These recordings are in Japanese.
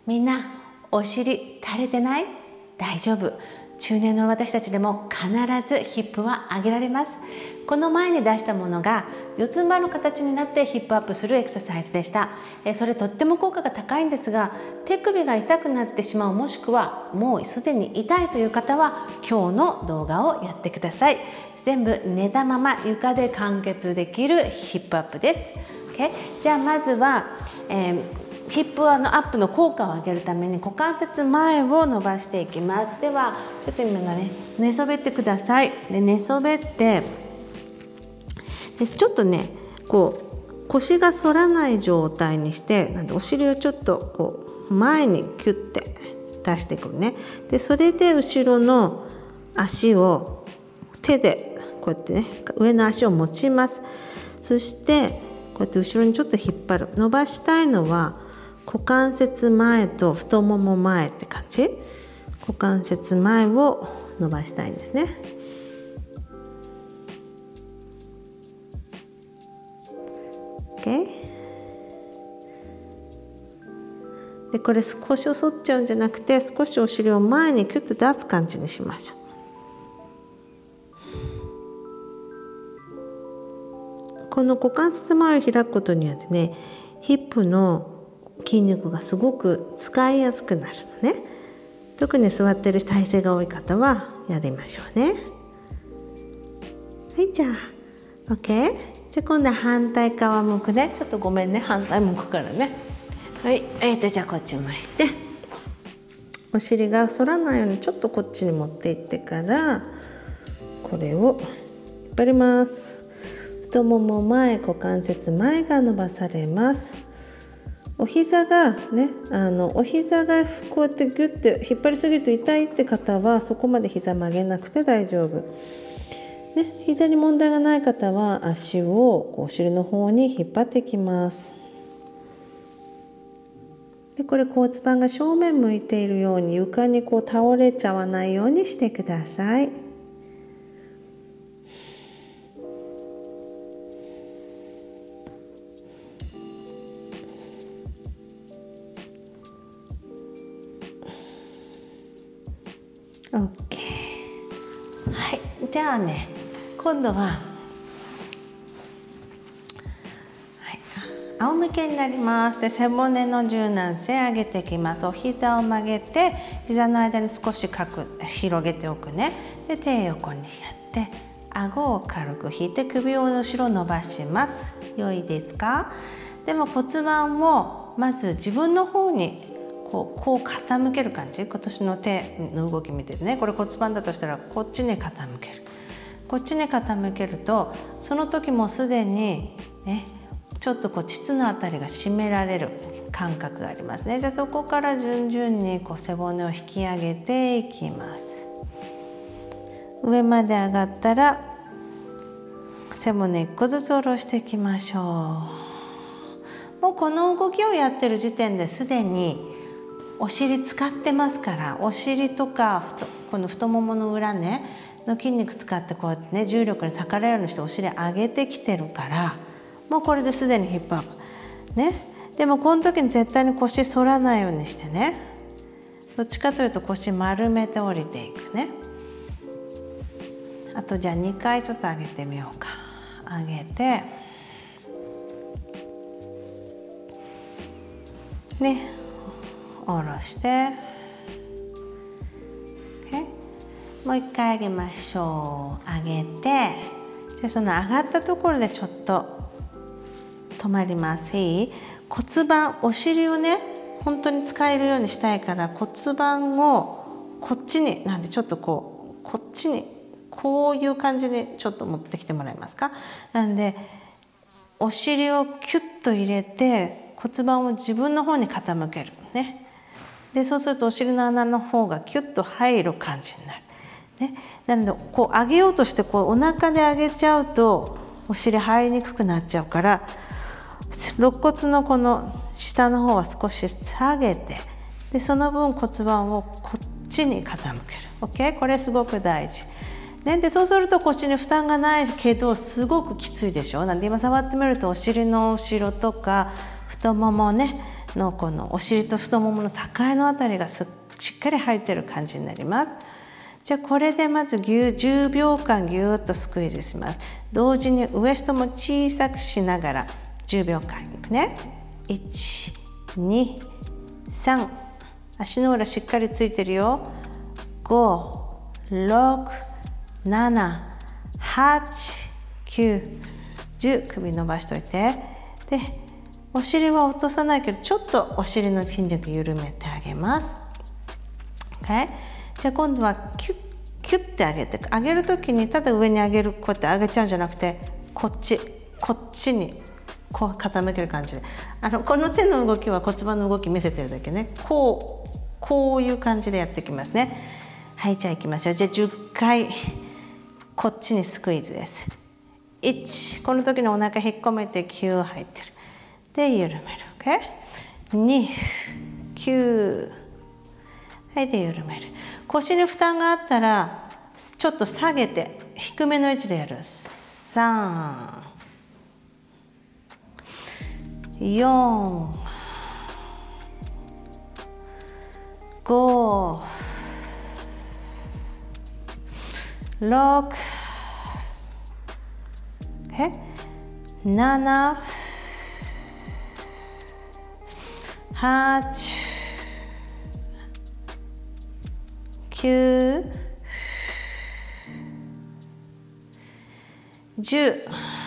みんなお尻垂れてない？大丈夫。中年の私たちでも必ずヒップは上げられます。この前に出したものが四つん這いの形になってヒップアップするエクササイズでした。それとっても効果が高いんですが、手首が痛くなってしまう、もしくはもうすでに痛いという方は今日の動画をやってください。全部寝たまま床で完結できるヒップアップです。Okay? じゃあまずは、ヒップアップの効果を上げるために股関節前を伸ばしていきます。ではちょっと今ね、寝そべってください。で寝そべってちょっとね腰が反らない状態にして、なんでお尻をちょっと前にキュッて出してくるね。でそれで後ろの足を手でこうやってね、上の足を持ちます。そしてこうやって後ろにちょっと引っ張る。伸ばしたいのは股関節前と太もも前って感じ。股関節前を伸ばしたいんですね。OK。でこれ腰を反っちゃうんじゃなくて、少しお尻を前にキュッと出す感じにしましょう。この股関節前を開くことによってね、ヒップの筋肉がすごく使いやすくなるのね。特に座ってる体勢が多い方はやりましょうね。はい、じゃあ OK。 じゃあ今度は反対側向くね。ちょっとごめんね、反対向くからね。はい、じゃあこっち向いて、お尻が反らないようにちょっとこっちに持っていってから、これを引っ張ります。太もも前、股関節前が伸ばされます。お膝がね、お膝がこうやってギュッて引っ張りすぎると痛いって方はそこまで膝曲げなくて大丈夫。ね、膝に問題がない方は足をお尻の方に引っ張っていきます。でこれ骨盤が正面向いているように床に倒れちゃわないようにしてください。OK。 はい、じゃあね、今度は、はい、仰向けになります。で背骨の柔軟性上げていきます。お膝を曲げて膝の間に少し広げておくね。で手横にやって顎を軽く引いて首を後ろ伸ばします。良いですか？でも骨盤をまず自分の方にこう傾ける感じ。今年の手の動き見ててね、これ骨盤だとしたらこっちに傾ける。こっちに傾けるとその時もすでにね、ちょっと膣のあたりが締められる感覚がありますね。じゃあそこから順々に背骨を引き上げていきます。上まで上がったら背骨1個ずつ下ろしていきましょう。もうこの動きをやってる時点ですでにお尻使ってますから、お尻とかこの太ももの裏ねの筋肉使ってこうやってね、重力に逆らえるようにしてお尻上げてきてるから、もうこれですでにヒップアップね。でもこの時に絶対に腰反らないようにしてね。どっちかというと腰丸めて降りていくね。あとじゃあ2回ちょっと上げてみようか。上げてね、下ろして、もう一回上げましょう。上げて、じゃあその上がったところでちょっと止まります。いい？骨盤、お尻をね本当に使えるようにしたいから骨盤をこっちに、なんでちょっとこっちにこういう感じにちょっと持ってきてもらえますか？なんでお尻をキュッと入れて骨盤を自分の方に傾けるね。でそうするとお尻の穴の方がキュッと入る感じになる、ね、なので上げようとしてお腹で上げちゃうとお尻入りにくくなっちゃうから、肋骨のこの下の方は少し下げて、でその分骨盤をこっちに傾ける。 OK？ これすごく大事、ね、でそうすると腰に負担がないけどすごくきついでしょ。なんで今触ってみるとお尻の後ろとか太ももねのこのお尻と太ももの境のあたりがしっかり入ってる感じになります。じゃあこれでまず10秒間ぎゅーっとスクイーズします。同時にウエストも小さくしながら10秒間いくね。1、2、3、足の裏しっかりついてるよ。5、6、7、8、9、10、首伸ばしといて。で、お尻は落とさないけど、ちょっとお尻の筋肉緩めてあげます。Okay? じゃあ今度はキュッて上げて、上げるときにただ上に上げる、こうやって上げちゃうんじゃなくて、こっちにこう傾ける感じで、この手の動きは骨盤の動き見せてるだけね。こういう感じでやっていきますね。はい、じゃあいきましょう。じゃあ10回こっちにスクイーズです。1、この時のお腹引っ込めて9入ってる。で緩める。OK？ 2、9、はい、で緩める。腰に負担があったらちょっと下げて低めの位置でやる。3、4、5、6、7、8、9、10。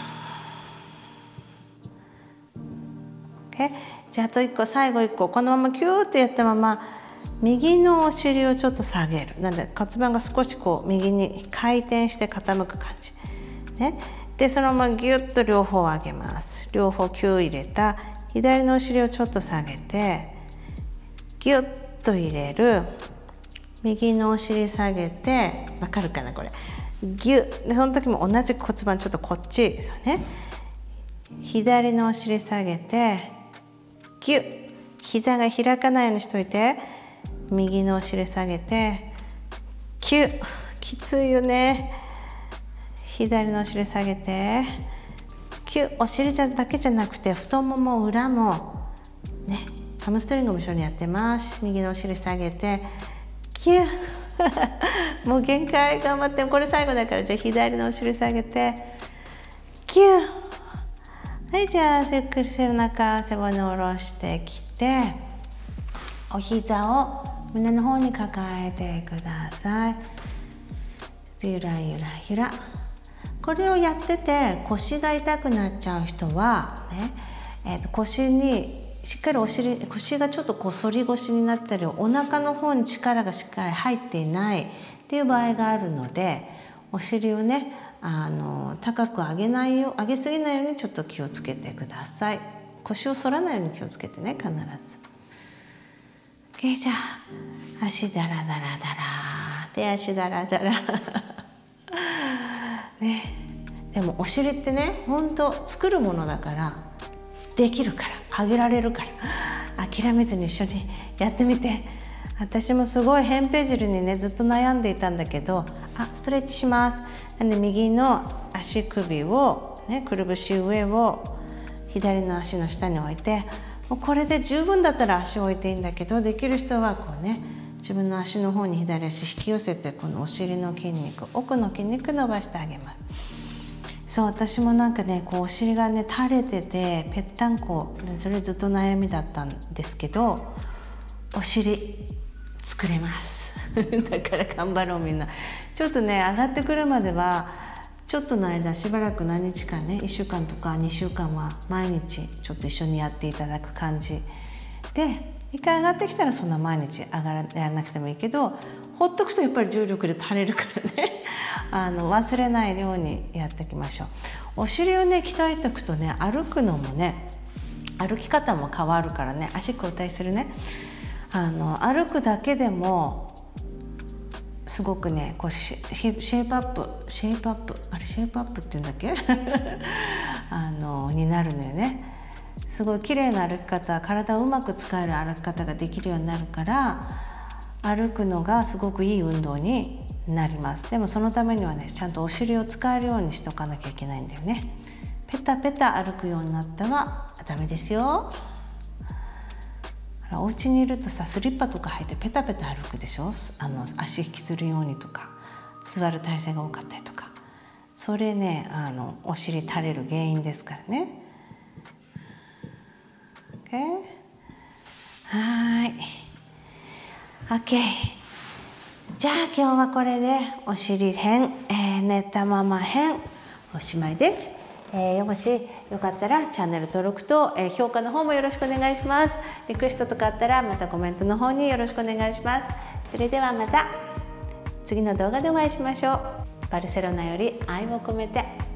じゃああと1個、最後1個、このままキューってやったまま右のお尻をちょっと下げる。なんで骨盤が少しこう右に回転して傾く感じ、ね、でそのままギュッと両方上げます。両方9入れた左のお尻をちょっと下げてギュッと入れる。右のお尻下げて、わかるかなこれ、ギュッで、その時も同じ骨盤ちょっとこっちですよね。左のお尻下げてギュッ、膝が開かないようにしといて、右のお尻下げてキュッ、きついよね。左のお尻下げてキュッ、お尻だけじゃなくて太もも裏もね、ハムストリングも一緒にやってます。右のお尻下げてキュッもう限界、頑張って。これ最後だから、じゃあ左のお尻下げてキュッ。はい、じゃあゆっくり背中、背骨を下ろしてきて、お膝を胸の方に抱えてください。ゆらゆらゆら。これをやってて腰が痛くなっちゃう人はね、腰にしっかり腰がちょっとこう反り腰になったり、お腹の方に力がしっかり入っていないっていう場合があるので、お尻をね高く上げすぎないようにちょっと気をつけてください。腰を反らないように気をつけてね、必ず。OK、じゃあ足ダラダラダラ、手足ダラダラね、でもお尻ってね、本当作るものだから、できるから、上げられるから、諦めずに一緒にやってみて。私もすごい扁平尻にねずっと悩んでいたんだけど、ストレッチします。なんで右の足首をね、くるぶし上を左の足の下に置いて、もうこれで十分だったら足を置いていいんだけど、できる人はこうね、自分の足の方に左足引き寄せて、このお尻の筋肉、奥の筋肉伸ばしてあげます。そう、私もなんかね、こうお尻がね垂れててぺったんこ、それずっと悩みだったんですけど、お尻作れますだから頑張ろうみんな。ちょっとね上がってくるまではちょっとの間、しばらく何日間ね、1週間とか2週間は毎日ちょっと一緒にやっていただく感じで、一回上がってきたらそんな毎日やらなくてもいいけど、ほっとくとやっぱり重力で垂れるからね忘れないようにやっていきましょう。お尻をね鍛えておくとね、歩くのもね、歩き方も変わるからね。足交代するね。歩くだけでもすごくね、こうシェイプアップって言うんだっけになるのよね。すごい綺麗な歩き方、体をうまく使える歩き方ができるようになるから、歩くのがすごくいい運動になります。でもそのためにはね、ちゃんとお尻を使えるようにしとかなきゃいけないんだよね。ペタペタ歩くようになったはダメですよ。 お家にいるとさ、スリッパとか履いてペタペタ歩くでしょ。足引きずるようにとか、座る体勢が多かったりとか、それねお尻垂れる原因ですからね。OK、 はい、 OK。 じゃあ今日はこれでお尻編、寝たまま編おしまいです。もしよかったらチャンネル登録と、評価の方もよろしくお願いします。リクエストとかあったらまたコメントの方によろしくお願いします。それではまた次の動画でお会いしましょう。バルセロナより愛を込めて。